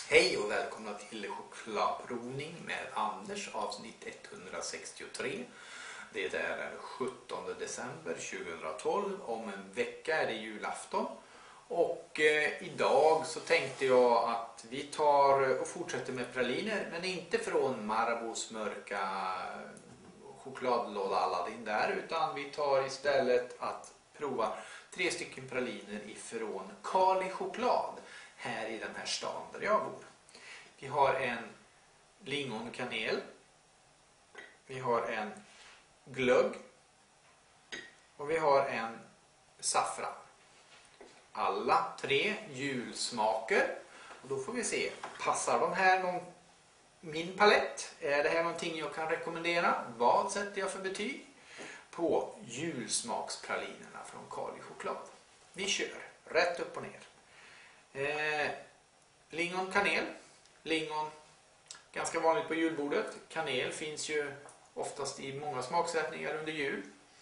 Hej och välkomna till chokladprovning med Anders, avsnitt 163. Det är den 17 december 2012, om en vecka är det julafton. Och idag så tänkte jag att vi tar och fortsätter med praliner, men inte från Marabous mörka chokladlåda Aladdin där, utan vi tar istället att prova 3 stycken praliner ifrån Kali choklad här i den här stan där jag bor. Vi har en lingonkanel, vi har en glögg och vi har en saffran. Alla 3 julsmaker. Och då får vi se, passar de här min palett? Är det här någonting jag kan rekommendera? Vad sätter jag för betyg på julsmakspralinerna från Kali choklad? Vi kör rätt upp och ner. Lingon, kanel. Lingon, ganska vanligt på julbordet. Kanel finns ju oftast i många smaksättningar under jul.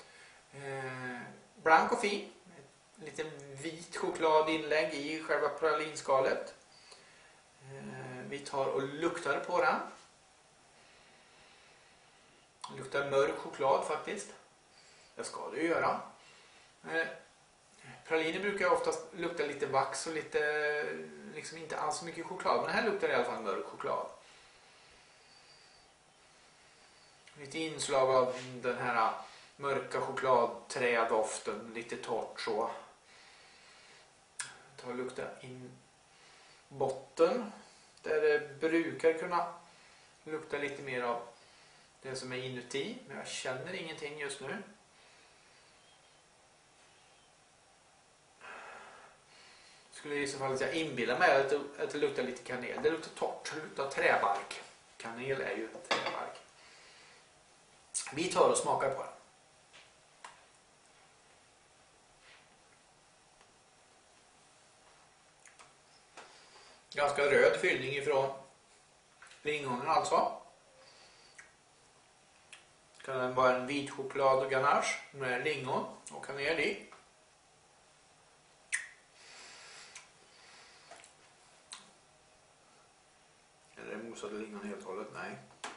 Blank och fin. En liten vit chokladinlägg i själva pralinskalet. Vi tar och luktar på den. Det luktar mörk choklad faktiskt. Det ska det ju göra. Praliner brukar oftast lukta lite vax och lite, liksom inte alls så mycket choklad. Men här luktar det i alla fall mörk choklad. Lite inslag av den här mörka chokladträdoften, lite torrt så. Ta och lukta in botten. Där det brukar kunna lukta lite mer av det som är inuti. Men jag känner ingenting just nu. Skulle i så fall säga inbilla mig att det luktar lite kanel. Det luktar torrt, det luktar träbark. Kanel är ju träbark. Vi tar och smakar på den. Ganska röd fyllning ifrån lingonen alltså. Kan den vara en vit choklad och ganache med lingon och kanel i. Eller mosade lingon helt och hållet? Nej.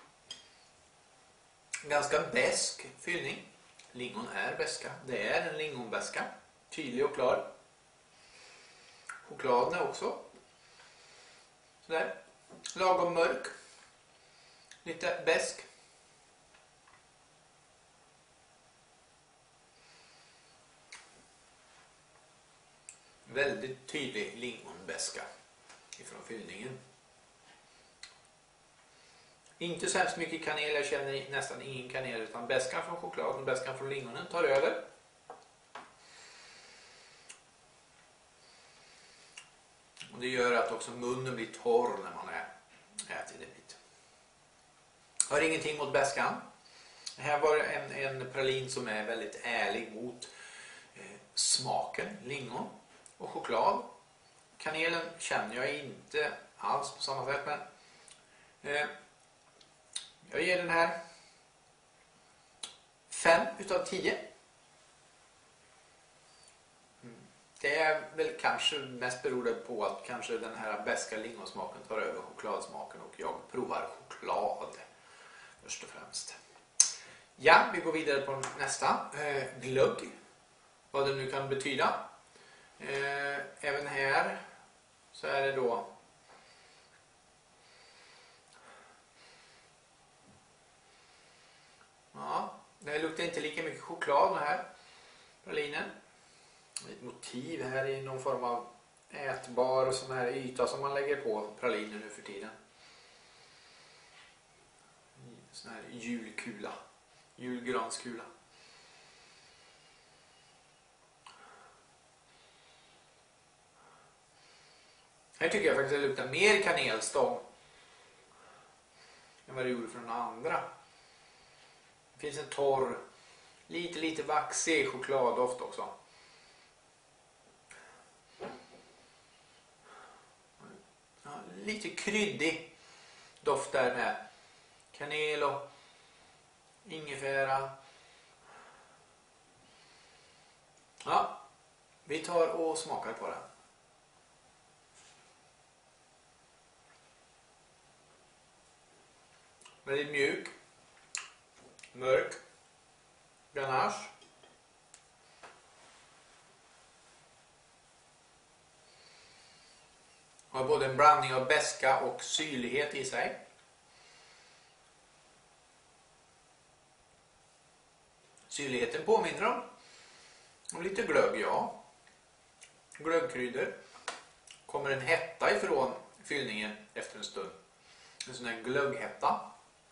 Ganska besk fyllning. Lingon är beska. Det är en lingonbeska. Tydlig och klar. Chokladen är också sådär. Lagom mörk. Lite besk. Väldigt tydlig lingonbeska ifrån fyllningen. Inte så hemskt mycket kanel, jag känner nästan ingen kanel, utan beskan från chokladen och beskan från lingonen tar över. Och det gör att också munnen blir torr när man äter det bit. Har ingenting mot beskan. Här var en pralin som är väldigt ärlig mot smaken, lingon och choklad. Kanelen känner jag inte alls på samma sätt, men jag ger den här 5 utav 10. Det är väl kanske mest beroende på att kanske den här beska lingonsmaken tar över chokladsmaken och jag provar choklad först och främst. Ja, vi går vidare på nästa. Glögg. Vad det nu kan betyda. Även här så är det då det luktar inte lika mycket choklad den här pralinen. Ett motiv här i någon form av ätbar sån här yta som man lägger på praliner nu för tiden. Sån här julkula. Julgranskula. Här tycker jag faktiskt att det luktar mer kanelstång än vad det gjorde från den andra. Det finns en torr, lite vaxig chokladdoft också. Ja, lite kryddig doft där med kanel och ingefära. Ja, vi tar och smakar på den. Väldigt mjuk. Mörk. Ganache. Har både en blandning av beska och syrlighet i sig. Syrligheten påminner om lite glögg, ja. Glöggkryddor. Kommer en hetta ifrån fyllningen efter en stund. En sån här glögghetta.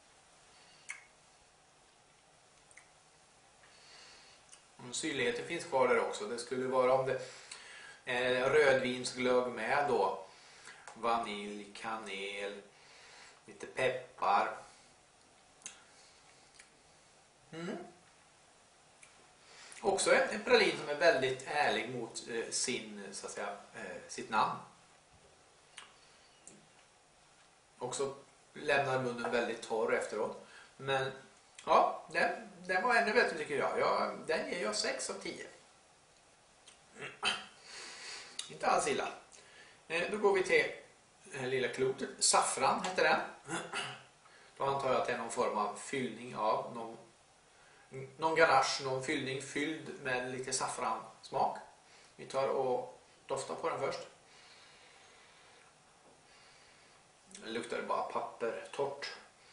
Syrligheten finns kvar där också. Det skulle vara om det är rödvinsglögg med då. Vanilj, kanel, lite peppar. Också en pralin som är väldigt ärlig mot så att säga, sitt namn. Också lämnar munnen väldigt torr efteråt. Men ja, den var ännu bättre tycker jag. Den ger jag 6 av 10. Inte alls illa. Då går vi till lilla klotet. Saffran heter den. Då antar jag att det är någon form av fyllning av någon ganache, någon fyllning fylld med lite saffransmak. Vi tar och doftar på den först. Det luktar bara papper, torrt.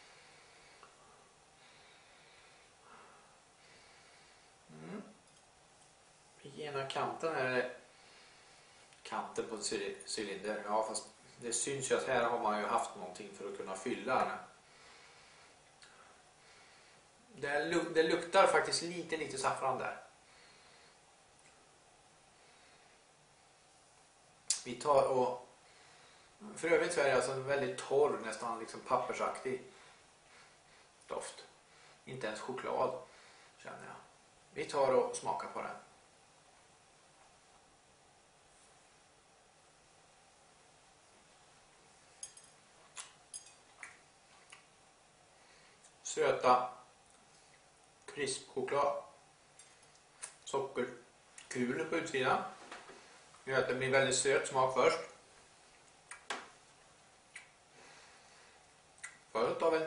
I ena kanten är det kanten på cylinder. Ja, fast det syns ju att här har man ju haft någonting för att kunna fylla den. Det luktar faktiskt lite saffran där. Vi tar och för övrigt så är det alltså en väldigt torr, nästan liksom pappersaktig doft. Inte ens choklad känner jag. Vi tar och smakar på den. Söta krispchoklad. Sockerkulor på utsidan. Gör att det blir väldigt söt smak först. Följt av en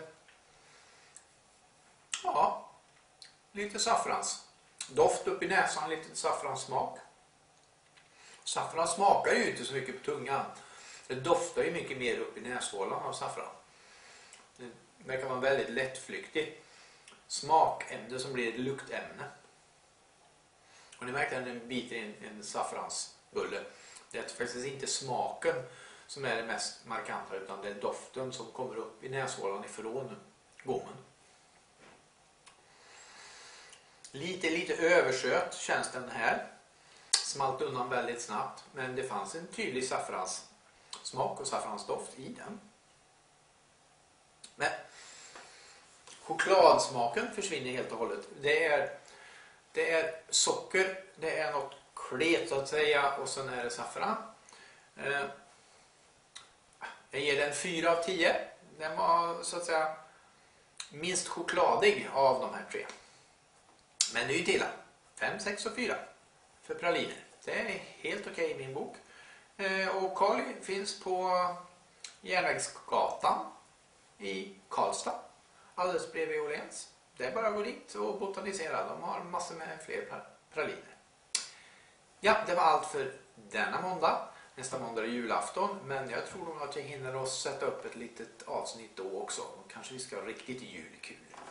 lite saffrans doft upp i näsan, lite saffranssmak. Saffran smakar ju inte så mycket på tungan. Det doftar ju mycket mer upp i näshålan av saffran. Det kan vara väldigt lättflyktig smakämne som blir ett luktämne. Och ni märker att den biter in en saffransbulle. Det är faktiskt inte smaken som är det mest markanta, utan det är doften som kommer upp i näshålan ifrån gommen. Lite översöt känns den här. Smalt undan väldigt snabbt, men det fanns en tydlig saffranssmak och saffransdoft i den. Men chokladsmaken försvinner helt och hållet. Det är socker, det är något klet så att säga, och sen är det saffran. Jag ger den 4 av 10. Den var så att säga minst chokladig av de här 3. Men det är ju till 5, 6 och 4 för praliner. Det är helt okej i min bok. Och Carly finns på Järnvägsgatan i Karlstad. Alldeles bredvid Åhléns. Det är bara att gå dit och botanisera. De har massor med fler praliner. Ja, det var allt för denna måndag. Nästa måndag är julafton. Men jag tror nog att jag hinner att sätta upp ett litet avsnitt då också. Då kanske vi ska ha riktigt julkul.